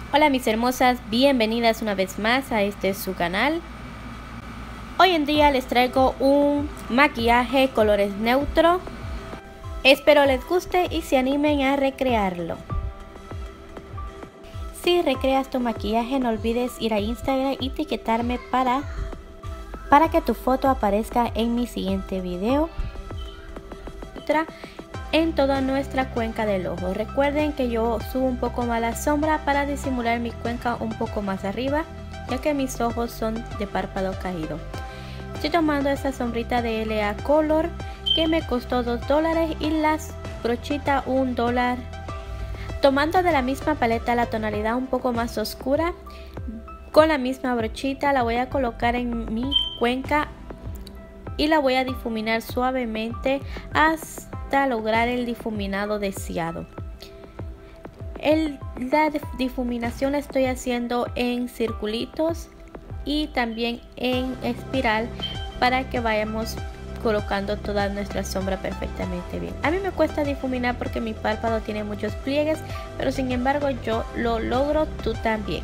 Hola mis hermosas, bienvenidas una vez más a su canal. Hoy en día les traigo un maquillaje colores neutro. Espero les guste y se animen a recrearlo. Si recreas tu maquillaje, no olvides ir a Instagram y etiquetarme para que tu foto aparezca en mi siguiente video en toda nuestra cuenca del ojo. Recuerden que yo subo un poco más la sombra para disimular mi cuenca un poco más arriba, ya que mis ojos son de párpado caído. Estoy tomando esta sombrita de LA Color que me costó $2 y las brochitas $1. Tomando de la misma paleta la tonalidad un poco más oscura, con la misma brochita la voy a colocar en mi cuenca y la voy a difuminar suavemente hasta lograr el difuminado deseado. La difuminación la estoy haciendo en circulitos y también en espiral para que vayamos colocando toda nuestra sombra perfectamente bien. A mí me cuesta difuminar porque mi párpado tiene muchos pliegues, pero sin embargo yo lo logro, tú también.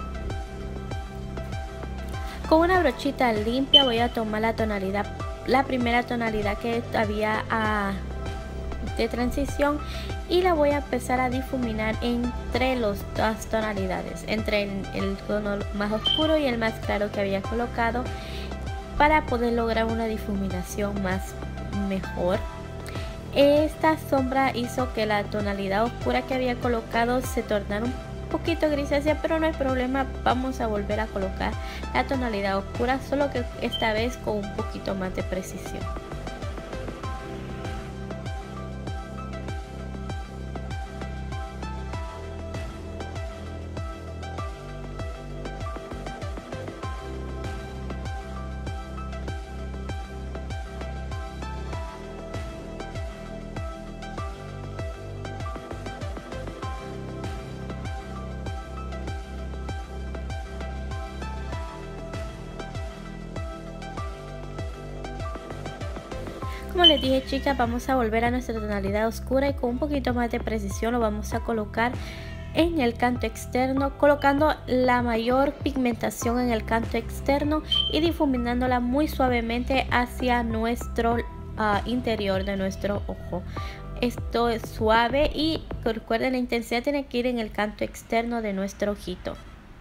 Con una brochita limpia voy a tomar la primera tonalidad que había de transición y la voy a empezar a difuminar entre las dos tonalidades, entre el tono más oscuro y el más claro que había colocado, para poder lograr una difuminación mejor. Esta sombra hizo que la tonalidad oscura que había colocado se tornara un poquito grisácea, pero no hay problema, vamos a volver a colocar la tonalidad oscura, solo que esta vez con un poquito más de precisión. Como les dije, chicas, vamos a volver a nuestra tonalidad oscura y con un poquito más de precisión lo vamos a colocar en el canto externo, colocando la mayor pigmentación en el canto externo y difuminándola muy suavemente hacia nuestro interior de nuestro ojo. Esto es suave y recuerden, la intensidad tiene que ir en el canto externo de nuestro ojito.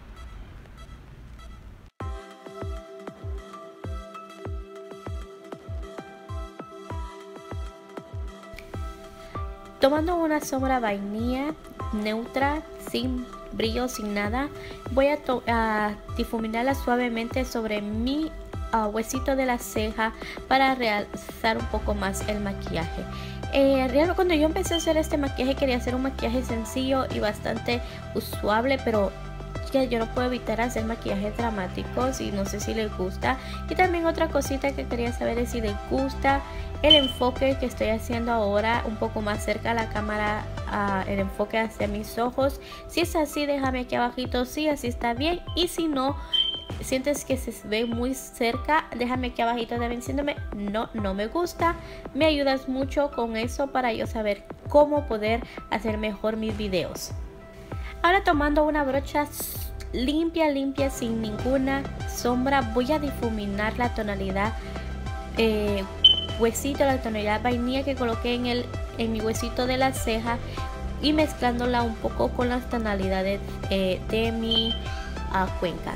Tomando una sombra vainilla neutra, sin brillo, sin nada, voy a difuminarla suavemente sobre mi huesito de la ceja para realzar un poco más el maquillaje. Cuando yo empecé a hacer este maquillaje quería hacer un maquillaje sencillo y bastante usable, pero yo no puedo evitar hacer maquillajes dramáticos y no sé si les gusta. Y también otra cosita que quería saber es si les gusta el enfoque que estoy haciendo ahora, un poco más cerca a la cámara, el enfoque hacia mis ojos. Si es así, déjame aquí abajito si así está bien, y si no sientes que se ve muy cerca, déjame aquí abajito también diciéndome no me gusta. Me ayudas mucho con eso para yo saber cómo poder hacer mejor mis videos. Ahora, tomando una brocha limpia sin ninguna sombra, voy a difuminar la tonalidad huesito, la tonalidad vainilla que coloqué en mi huesito de la ceja, y mezclándola un poco con las tonalidades de mi cuenca.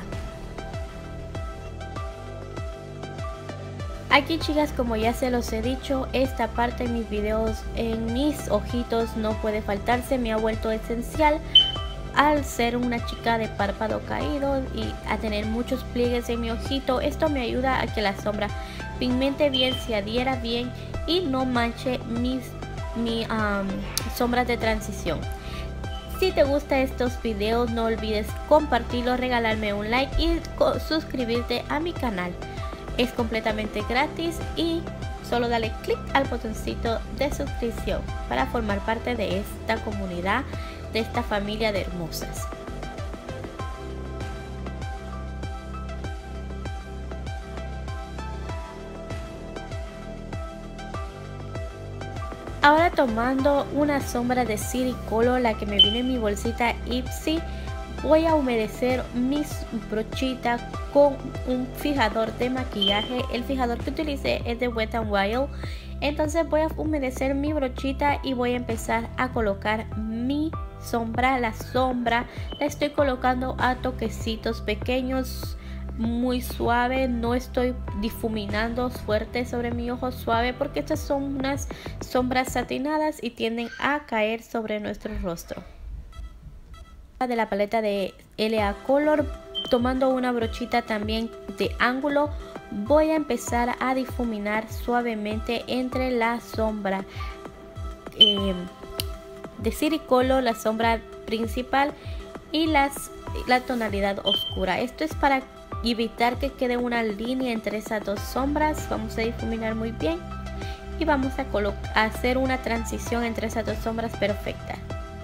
Aquí, chicas, como ya se los he dicho, esta parte de mis videos en mis ojitos no puede faltarse, me ha vuelto esencial al ser una chica de párpado caído y a tener muchos pliegues en mi ojito. Esto me ayuda a que la sombra pigmente bien, se adhiera bien y no manche mis sombras de transición. Si te gustan estos videos, no olvides compartirlos, regalarme un like y suscribirte a mi canal. Es completamente gratis y solo dale clic al botoncito de suscripción para formar parte de esta comunidad, de esta familia de hermosas. Ahora, tomando una sombra de City Color, la que me viene en mi bolsita Ipsy, voy a humedecer mis brochitas con un fijador de maquillaje. El fijador que utilicé es de Wet n Wild. Entonces voy a humedecer mi brochita y voy a empezar a colocar mi sombra. La sombra la estoy colocando a toquecitos pequeños, muy suave. No estoy difuminando fuerte sobre mi ojo, suave, porque estas son unas sombras satinadas y tienden a caer sobre nuestro rostro. De la paleta de LA Color, tomando una brochita también de ángulo, voy a empezar a difuminar suavemente entre la sombra de City Color, la sombra principal, y la tonalidad oscura. Esto es para evitar que quede una línea entre esas dos sombras. Vamos a difuminar muy bien y vamos a hacer una transición entre esas dos sombras perfecta.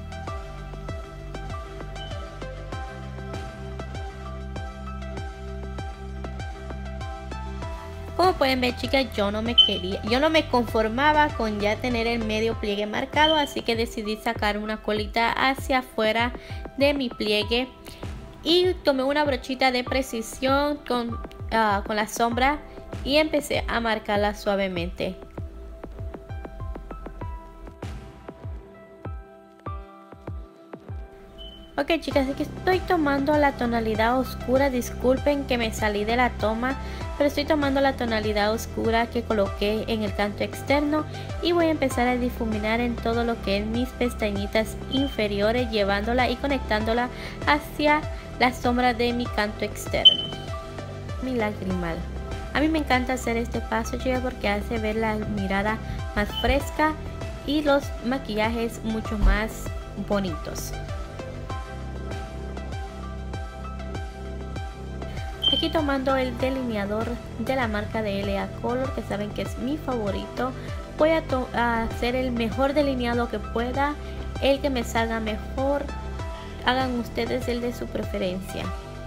Como pueden ver, chicas, yo no me conformaba con ya tener el medio pliegue marcado, así que decidí sacar una colita hacia afuera de mi pliegue y tomé una brochita de precisión con la sombra y empecé a marcarla suavemente. Ok, chicas, así que estoy tomando la tonalidad oscura. Disculpen que me salí de la toma, pero estoy tomando la tonalidad oscura que coloqué en el canto externo y voy a empezar a difuminar en todo lo que es mis pestañitas inferiores, llevándola y conectándola hacia la sombra de mi canto externo, mi lagrimal. A mí me encanta hacer este paso, chicas, porque hace ver la mirada más fresca y los maquillajes mucho más bonitos. Aquí tomando el delineador de la marca de LA Color, que saben que es mi favorito, voy a hacer el mejor delineado que pueda, el que me salga mejor. Hagan ustedes el de su preferencia.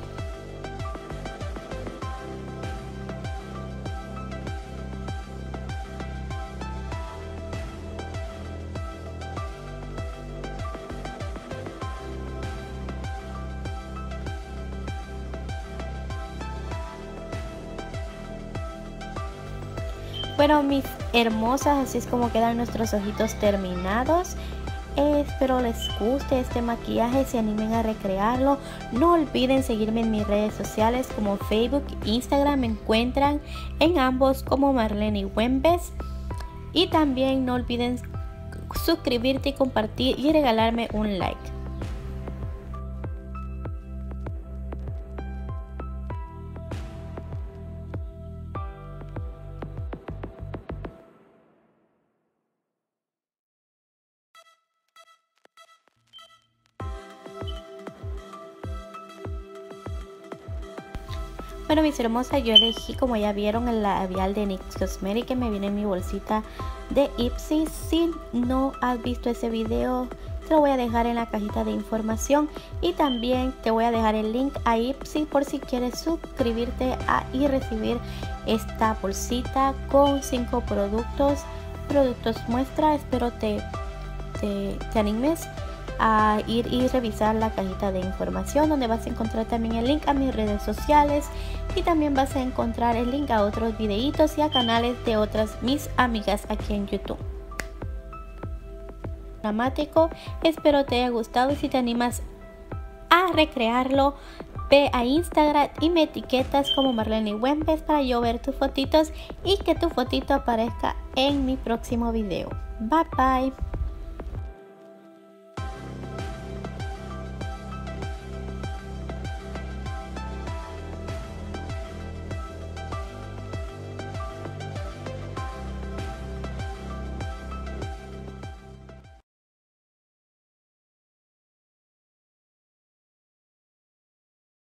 Bueno, mis hermosas, así es como quedan nuestros ojitos terminados. Espero les guste este maquillaje, se animen a recrearlo. No olviden seguirme en mis redes sociales como Facebook, Instagram. Me encuentran en ambos como Marlene Güembes. Y también no olviden suscribirte y compartir y regalarme un like. Bueno, mis hermosas, yo elegí, como ya vieron, el labial de NYX Cosmetics que me viene en mi bolsita de Ipsy. Si no has visto ese video, te lo voy a dejar en la cajita de información y también te voy a dejar el link a Ipsy por si quieres suscribirte y recibir esta bolsita con 5 productos muestra. Espero te animes a ir y revisar la cajita de información, donde vas a encontrar también el link a mis redes sociales y también vas a encontrar el link a otros videitos y a canales de otras mis amigas aquí en YouTube. Dramático, espero te haya gustado y si te animas a recrearlo, ve a Instagram y me etiquetas como Marlene Güembes para yo ver tus fotitos y que tu fotito aparezca en mi próximo video. Bye bye.